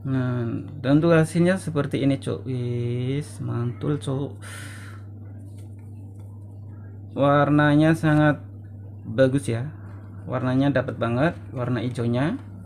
Nah, dan untuk hasilnya seperti ini cuk, wis mantul cuk, warnanya sangat bagus ya, warnanya dapat banget warna hijaunya.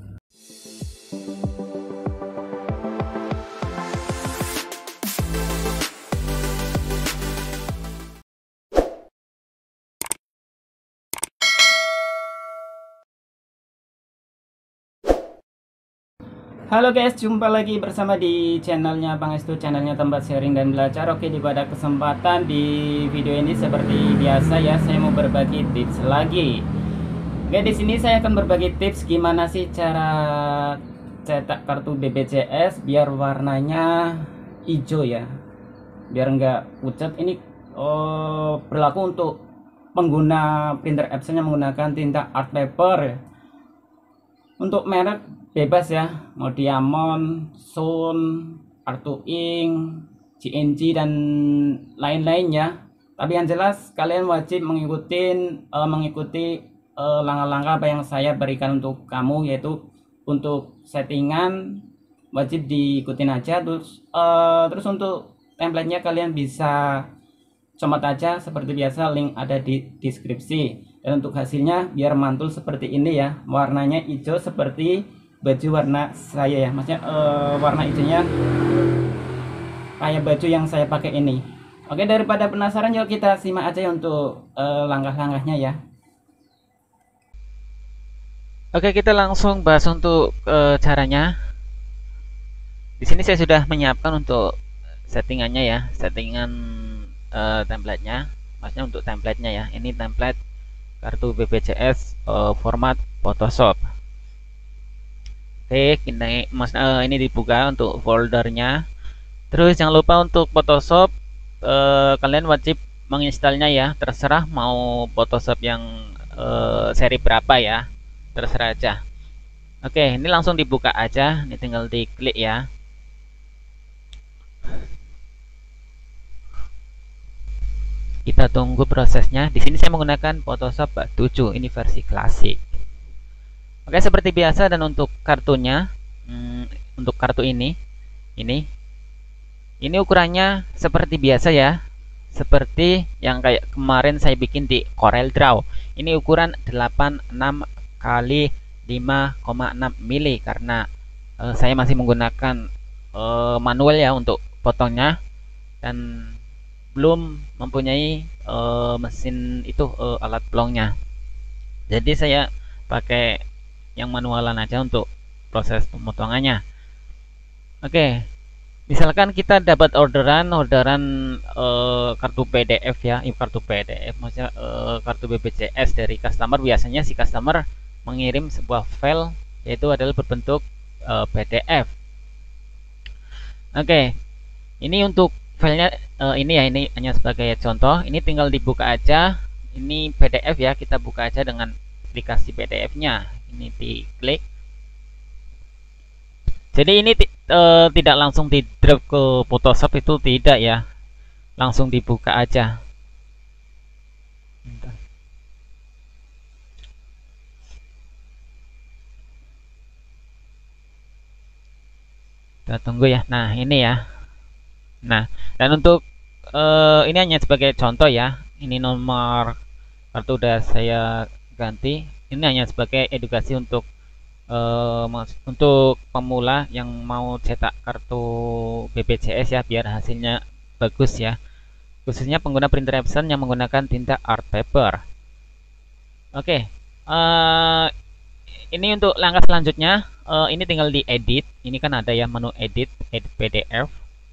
Halo guys, jumpa lagi bersama di channelnya Bang Estu, channelnya tempat sharing dan belajar. Oke, pada kesempatan di video ini seperti biasa ya, saya mau berbagi tips lagi. Oke, di sini saya akan berbagi tips gimana sih cara cetak kartu BPJS biar warnanya hijau ya, biar nggak pucat. Ini berlaku untuk pengguna printer Epson yang menggunakan tinta art paper ya. Untuk merek bebas ya, mau Diamond, Sun, Artuing, GNG dan lain-lainnya. Tapi yang jelas kalian wajib mengikuti langkah-langkah apa yang saya berikan untuk kamu, yaitu untuk settingan wajib diikutin aja. Terus untuk template-nya kalian bisa comot aja seperti biasa, link ada di deskripsi. Dan untuk hasilnya biar mantul seperti ini ya, warnanya hijau seperti baju warna saya ya, maksudnya warna hijaunya kayak baju yang saya pakai ini. Oke, daripada penasaran, yuk kita simak aja ya untuk langkah-langkahnya ya. Oke, kita langsung bahas untuk caranya. Di sini saya sudah menyiapkan untuk settingannya ya, settingan templatenya. Maksudnya untuk templatenya ya. Ini template kartu BPJS format Photoshop. Oke, ini dibuka untuk foldernya. Terus jangan lupa untuk Photoshop, kalian wajib menginstalnya ya. Terserah mau Photoshop yang seri berapa ya, terserah aja. Oke, ini langsung dibuka aja. Ini tinggal diklik ya. Kita tunggu prosesnya. Di sini saya menggunakan Photoshop 7, ini versi klasik. Oke, seperti biasa, dan untuk kartunya, untuk kartu ini ukurannya seperti biasa ya, seperti yang kayak kemarin saya bikin di Corel Draw. Ini ukuran 86 kali 5,6 mili karena saya masih menggunakan manual ya untuk potongnya, dan belum mempunyai mesin itu, alat pelongnya. Jadi saya pakai yang manualan aja untuk proses pemotongannya. Oke, misalkan kita dapat orderan kartu PDF ya, kartu PDF maksudnya kartu BPJS dari customer. Biasanya si customer mengirim sebuah file, yaitu adalah berbentuk PDF. Oke, ini untuk filenya ini ya, ini hanya sebagai contoh. Ini tinggal dibuka aja. Ini PDF ya, kita buka aja dengan aplikasi PDF-nya. Ini diklik. Jadi ini tidak langsung di drop ke Photoshop, itu tidak ya. Langsung dibuka aja. Bentar. Kita tunggu ya. Nah, ini ya. Nah, dan untuk ini hanya sebagai contoh ya. Ini nomor kartu udah saya ganti. Ini hanya sebagai edukasi untuk pemula yang mau cetak kartu BPJS ya, biar hasilnya bagus ya. Khususnya pengguna printer Epson yang menggunakan tinta art paper. Oke, ini untuk langkah selanjutnya. Ini tinggal diedit. Ini kan ada ya menu edit PDF.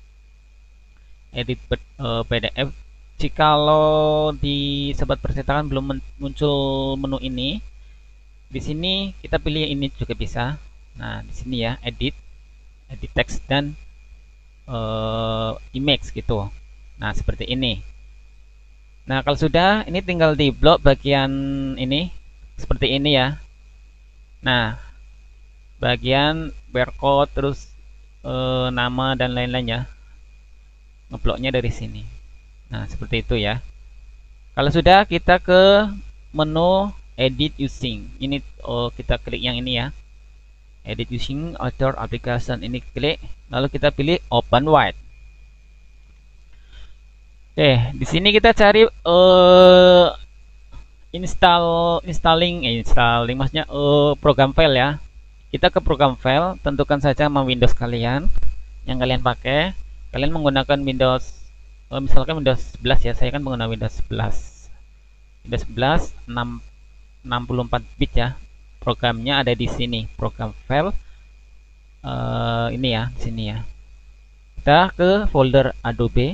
Edit PDF. Jikalau di sobat percetakan belum muncul menu ini, di sini kita pilih ini juga bisa. Nah, di sini ya, edit text dan image gitu. Nah, seperti ini. Nah, kalau sudah, ini tinggal di blok bagian ini seperti ini ya. Nah, bagian barcode, terus nama dan lain-lainnya, ngebloknya dari sini. Nah, seperti itu ya. Kalau sudah, kita ke menu edit using. Ini kita klik yang ini ya. edit using other application, ini klik, lalu kita pilih open wide. Oke, di sini kita cari installing maksudnya program file ya. Kita ke program file, tentukan saja nama Windows kalian yang kalian pakai. Kalian menggunakan Windows misalkan Windows 11 ya, saya kan menggunakan Windows 11. Windows 11 64 bit ya. Programnya ada di sini, program file ini ya, di sini ya. Kita ke folder Adobe.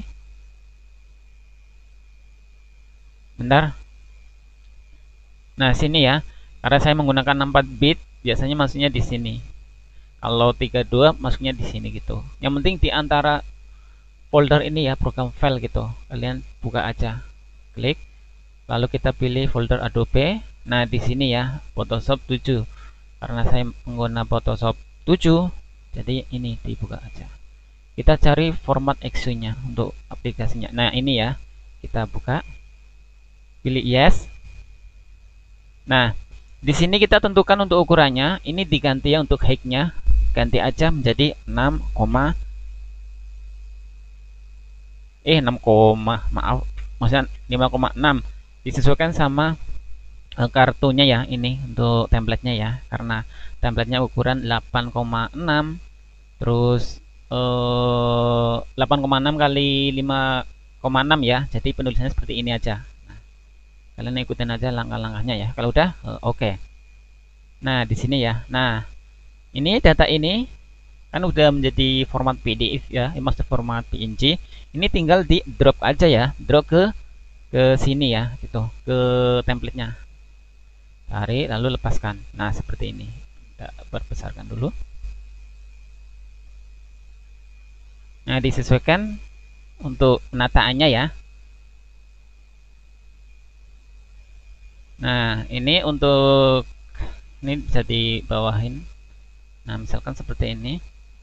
Bentar. Nah, sini ya. Karena saya menggunakan 64 bit, biasanya masuknya di sini. Kalau 32 masuknya di sini gitu. Yang penting di antara folder ini ya, program file gitu. Kalian buka aja. Klik. Lalu kita pilih folder Adobe. Nah, di sini ya, Photoshop 7. Karena saya menggunakan Photoshop 7, jadi ini dibuka aja. Kita cari format EXE-nya untuk aplikasinya. Nah, ini ya. Kita buka. Pilih yes. Nah, di sini kita tentukan untuk ukurannya. Ini diganti ya untuk height-nya. Ganti aja menjadi 6, maaf, maksudnya 5,6. Disesuaikan sama kartunya ya, ini untuk template-nya ya. Karena template-nya ukuran 8,6, terus 8,6 kali 5,6 ya. Jadi penulisannya seperti ini aja. Kalian ikutin aja langkah-langkahnya ya. Kalau udah oke. Nah, di sini ya. Nah, ini data ini kan udah menjadi format PDF ya, maksud format PNG. Ini tinggal di drop aja ya, drop ke sini ya, gitu, ke template-nya. Tarik lalu lepaskan. Nah, seperti ini. Kita perbesarkan dulu. Nah, disesuaikan untuk penataannya ya. Nah, ini untuk ini bisa dibawahin. Nah, misalkan seperti ini.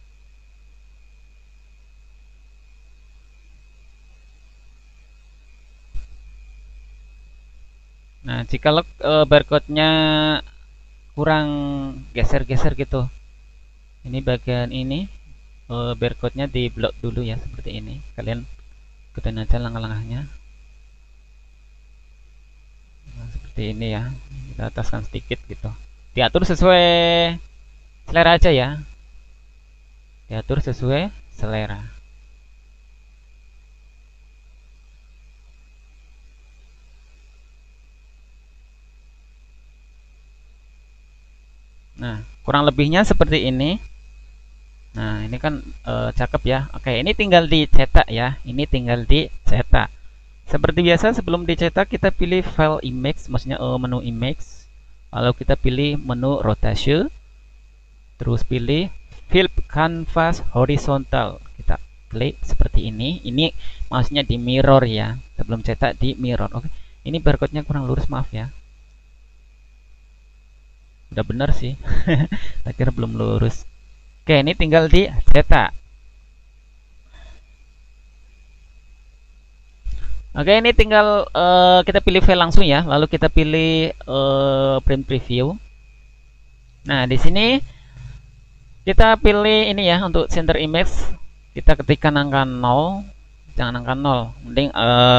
Nah, jika barcode-nya kurang geser-geser gitu, ini bagian ini barcode-nya di blok dulu ya, seperti ini. Kalian ikutin aja langkah-langkahnya. Nah, seperti ini ya, kita ataskan sedikit gitu. Diatur sesuai selera aja ya, diatur sesuai selera. Nah, kurang lebihnya seperti ini. Nah, ini kan cakep ya. Oke, ini tinggal dicetak ya, ini tinggal dicetak. Seperti biasa, sebelum dicetak kita pilih file image, maksudnya menu image. Lalu kita pilih menu rotation, terus pilih flip canvas horizontal. Kita klik seperti ini. Ini maksudnya di mirror ya, sebelum cetak di mirror. Oke, ini barcode-nya kurang lurus, maaf ya. Udah bener sih. Akhirnya belum lurus. Oke, ini tinggal dicetak. Oke, ini tinggal kita pilih file langsung ya, lalu kita pilih print preview. Nah, di sini kita pilih ini ya, untuk center image kita ketikkan angka 0, jangan angka 0, mending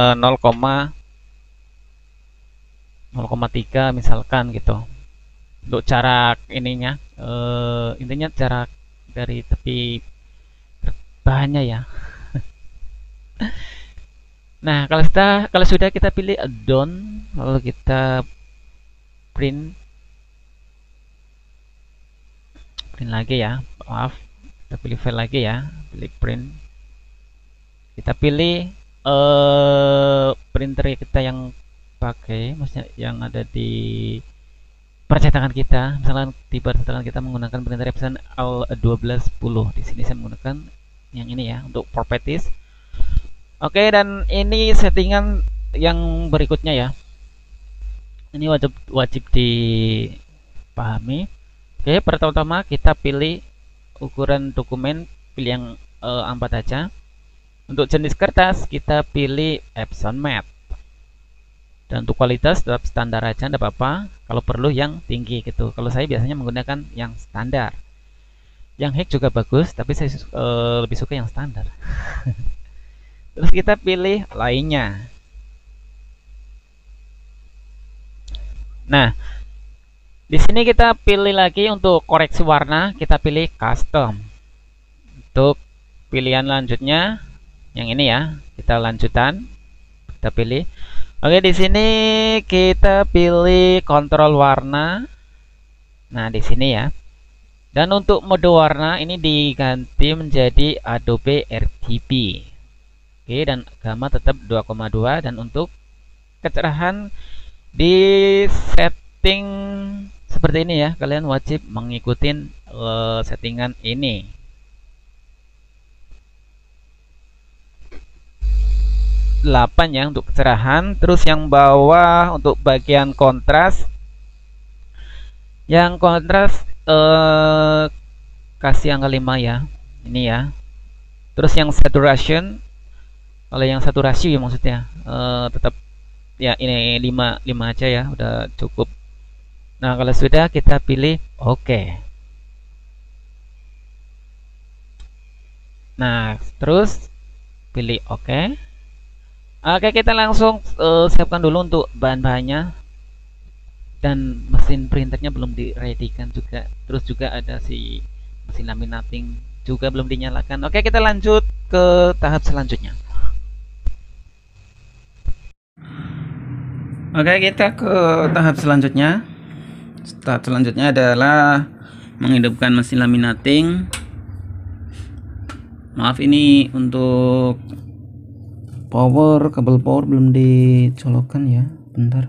0,3 misalkan gitu. Untuk jarak ininya, intinya jarak dari tepi bahannya ya. Nah, kalau sudah kita pilih done, lalu kita print lagi ya, maaf, kita pilih file lagi ya, pilih print, kita pilih printer kita yang pakai, maksudnya yang ada di percetakan kita. Misalkan di percetakan kita menggunakan printer Epson L1210, di sini saya menggunakan yang ini ya, untuk properties. Oke, dan ini settingan yang berikutnya ya. Ini wajib dipahami. Oke, pertama-tama kita pilih ukuran dokumen, pilih yang A4 aja. Untuk jenis kertas kita pilih Epson Matte. Dan untuk kualitas tetap standar aja, tidak apa-apa. Kalau perlu yang tinggi gitu. Kalau saya biasanya menggunakan yang standar. Yang hack juga bagus, tapi saya lebih suka yang standar. Terus kita pilih lainnya. Nah, di sini kita pilih lagi untuk koreksi warna, kita pilih custom. Untuk pilihan lanjutnya yang ini ya, kita lanjutan, kita pilih. Oke, di sini kita pilih kontrol warna. Nah, di sini ya. Dan untuk mode warna ini diganti menjadi Adobe RGB. Oke, dan gamma tetap 2,2, dan untuk kecerahan di setting seperti ini ya. Kalian wajib mengikuti settingan ini. Delapan ya untuk kecerahan. Terus yang bawah untuk bagian kontras, yang kontras kasih angka 5 ya, ini ya. Terus yang saturation, kalau yang saturasi ya maksudnya tetap ya ini 5 aja ya, udah cukup. Nah, kalau sudah kita pilih oke. Nah, terus pilih oke. Oke, kita langsung siapkan dulu untuk bahan-bahannya. Dan mesin printernya belum direadykan juga. Terus juga ada si mesin laminating juga belum dinyalakan. Oke, kita lanjut ke tahap selanjutnya. Oke, kita ke tahap selanjutnya. Tahap selanjutnya adalah menghidupkan mesin laminating. Maaf, ini untuk kabel power belum dicolokkan ya. Bentar.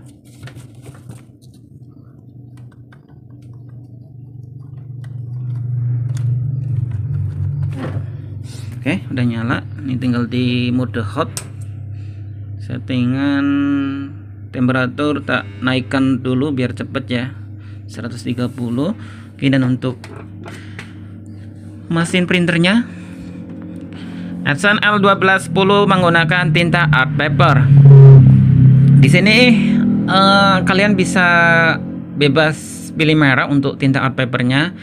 Oke, udah nyala. Ini tinggal di mode hot. Settingan temperatur tak naikkan dulu biar cepet ya, 130. Oke, dan untuk mesin printernya Epson L1210 menggunakan tinta art paper. Di sini kalian bisa bebas pilih merek untuk tinta art papernya.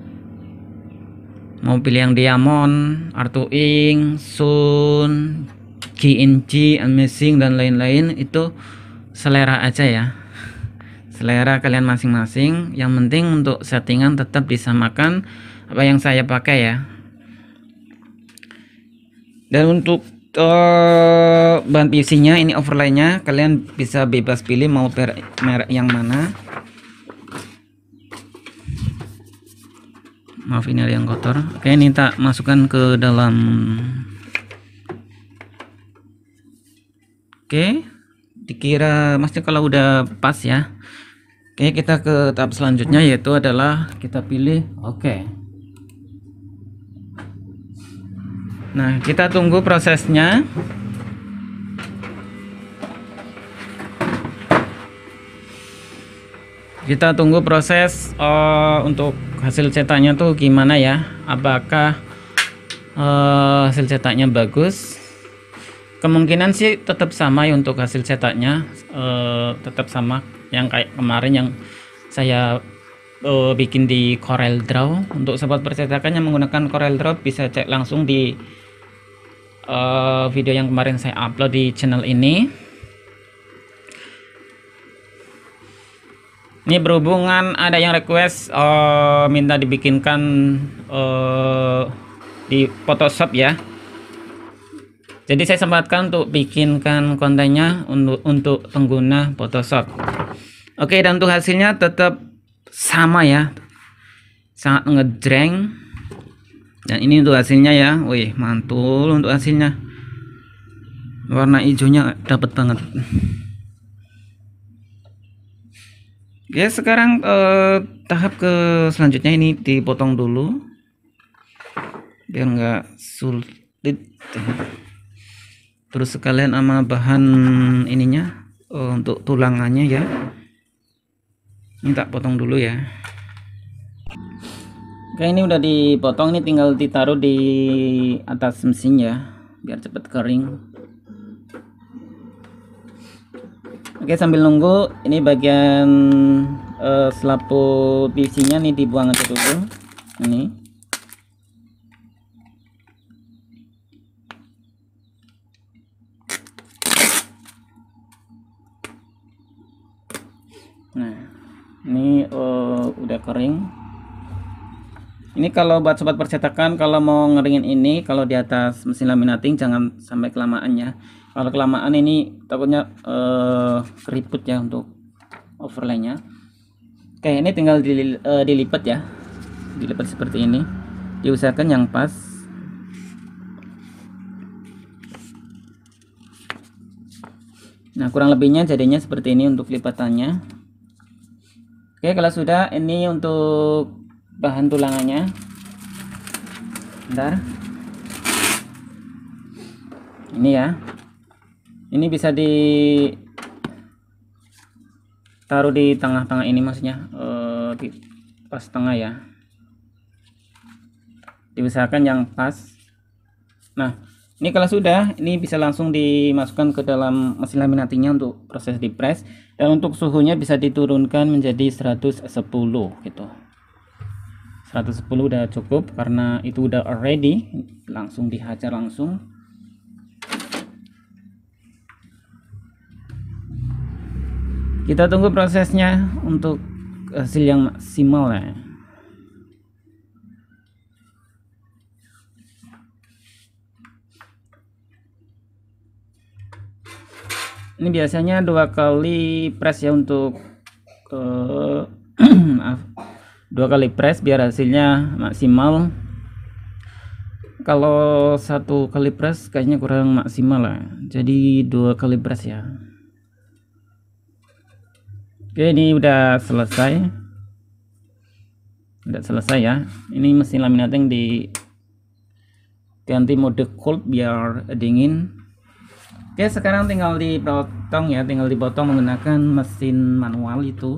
Mau pilih yang diamond, Artu Ink, Sun, GNG, Amazing, dan lain-lain, itu selera aja ya. Selera kalian masing-masing. Yang penting untuk settingan tetap disamakan apa yang saya pakai ya. Dan untuk bahan PC-nya, ini overlay-nya kalian bisa bebas pilih mau merek yang mana. Maaf, ini ada yang kotor. Oke, ini tak masukkan ke dalam. Oke, dikira maksudnya kalau udah pas ya. Oke, kita ke tahap selanjutnya, yaitu adalah kita pilih oke. Nah, kita tunggu prosesnya. Kita tunggu proses untuk hasil cetaknya tuh gimana ya. Apakah hasil cetaknya bagus? Kemungkinan sih tetap sama ya untuk hasil cetaknya, tetap sama yang kayak kemarin yang saya bikin di CorelDRAW. Untuk sobat percetakan yang menggunakan CorelDRAW bisa cek langsung di video yang kemarin saya upload di channel ini. Ini berhubungan ada yang request minta dibikinkan di Photoshop ya. Jadi saya sempatkan untuk bikinkan kontennya untuk pengguna Photoshop. Oke, dan untuk hasilnya tetap sama ya, sangat ngejreng. Dan ini untuk hasilnya ya, wih mantul untuk hasilnya. Warna hijaunya dapat banget. Ya, sekarang tahap ke selanjutnya ini dipotong dulu biar nggak sulit. Terus sekalian sama bahan ininya untuk tulangannya ya. Ini tak potong dulu ya. Oke, ini udah dipotong, ini tinggal ditaruh di atas mesin ya biar cepet kering. Oke, sambil nunggu ini bagian selaput PC-nya nih dibuang aja dulu. Ini Nah, ini udah kering. Ini kalau buat sobat percetakan, kalau mau ngeringin ini, kalau di atas mesin laminating jangan sampai kelamaan ya. Kalau kelamaan ini takutnya keriput ya untuk overlaynya. Oke, ini tinggal dilipat ya, dilipat seperti ini. Diusahakan yang pas. Nah, kurang lebihnya jadinya seperti ini untuk lipatannya. Oke, kalau sudah, ini untuk bahan tulangannya. Bentar. Ini ya. Ini bisa ditaruh di tengah-tengah ini, maksudnya di pas tengah ya. Diusahakan yang pas. Nah, ini kalau sudah, ini bisa langsung dimasukkan ke dalam mesin laminatingnya untuk proses di press, dan untuk suhunya bisa diturunkan menjadi 110 gitu. 110 udah cukup karena itu udah ready, langsung dihajar langsung. Kita tunggu prosesnya untuk hasil yang maksimal ya. Ini biasanya 2 kali press ya untuk maaf, 2 kali press biar hasilnya maksimal. Kalau 1 kali press kayaknya kurang maksimal lah, jadi 2 kali press ya. Oke, ini udah selesai, ya. Ini mesin laminating diganti mode cold biar dingin. Oke, sekarang tinggal dipotong ya, tinggal dipotong menggunakan mesin manual itu.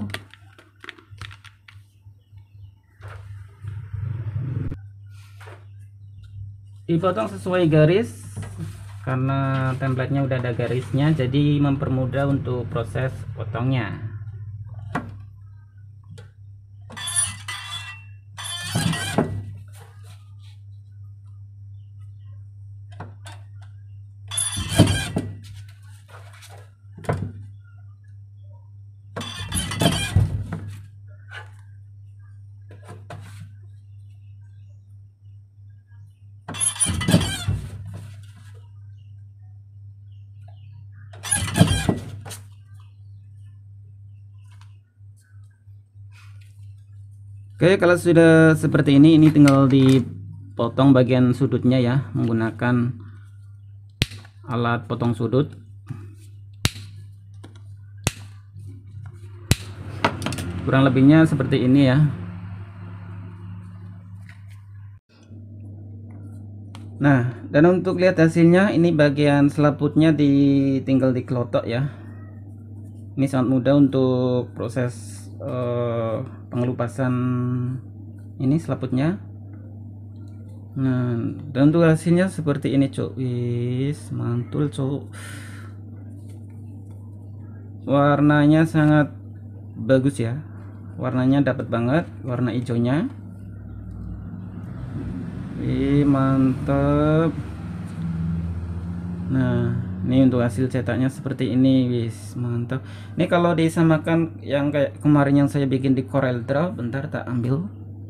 Dipotong sesuai garis karena template-nya udah ada garisnya, jadi mempermudah untuk proses potongnya. Oke, kalau sudah seperti ini tinggal dipotong bagian sudutnya ya, menggunakan alat potong sudut. Kurang lebihnya seperti ini ya. Nah, dan untuk lihat hasilnya, ini bagian selaputnya tinggal dikelotok ya. Ini sangat mudah untuk proses pengelupasan ini selaputnya. Nah, dan untuk hasilnya seperti ini cuk. Wis mantul cuk, warnanya sangat bagus ya, warnanya dapat banget, warna hijaunya. Mantap. Nah, ini untuk hasil cetaknya seperti ini. Wis mantap. Ini kalau disamakan yang kayak kemarin yang saya bikin di Corel Draw, bentar tak ambil.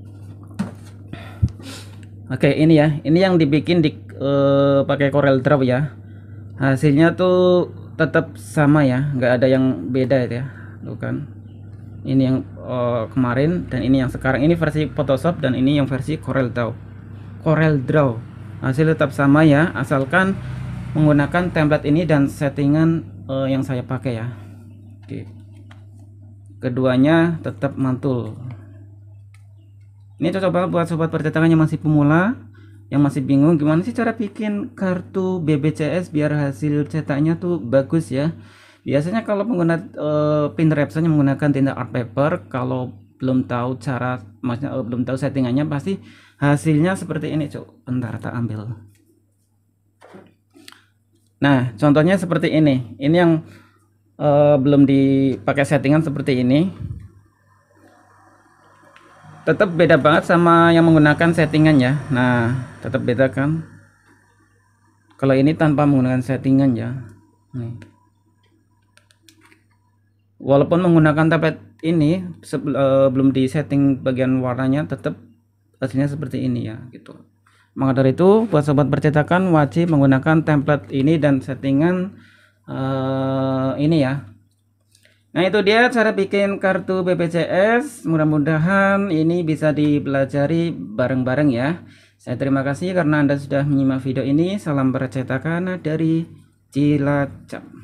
Oke, ini ya, ini yang dibikin di pakai Corel Draw ya. Hasilnya tuh tetap sama ya, nggak ada yang beda ya. Tuh kan, ini yang kemarin dan ini yang sekarang. Ini versi Photoshop dan ini yang versi Corel Draw. Hasil tetap sama ya, asalkan menggunakan template ini dan settingan yang saya pakai ya. Oke, keduanya tetap mantul. Ini cocok banget buat sobat percetakan yang masih pemula, yang masih bingung gimana sih cara bikin kartu BBCS biar hasil cetaknya tuh bagus ya. Biasanya kalau menggunakan printer Epson yang menggunakan tinta art paper, kalau belum tahu cara, maksudnya belum tahu settingannya, pasti hasilnya seperti ini cuk. Bentar tak ambil. Nah, contohnya seperti ini. Ini yang belum dipakai settingan seperti ini. Tetap beda banget sama yang menggunakan settingan ya. Nah, tetap beda kan. Kalau ini tanpa menggunakan settingan ya. Nih. Walaupun menggunakan template ini belum di setting bagian warnanya, tetap hasilnya seperti ini ya gitu. Maka dari itu buat sobat percetakan wajib menggunakan template ini dan settingan ini ya. Nah itu dia cara bikin kartu BPJS. Mudah-mudahan ini bisa dipelajari bareng-bareng ya. Saya terima kasih karena Anda sudah menyimak video ini. Salam percetakan dari Cilacap.